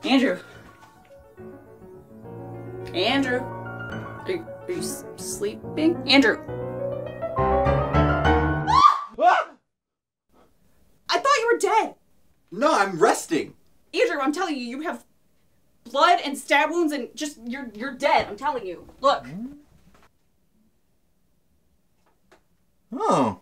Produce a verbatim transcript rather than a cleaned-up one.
Andrew. Andrew. Are you, are you s sleeping? Andrew. Ah! I thought you were dead. No, I'm resting. Andrew, I'm telling you, you have blood and stab wounds and just, you're, you're dead. I'm telling you. Look. Oh.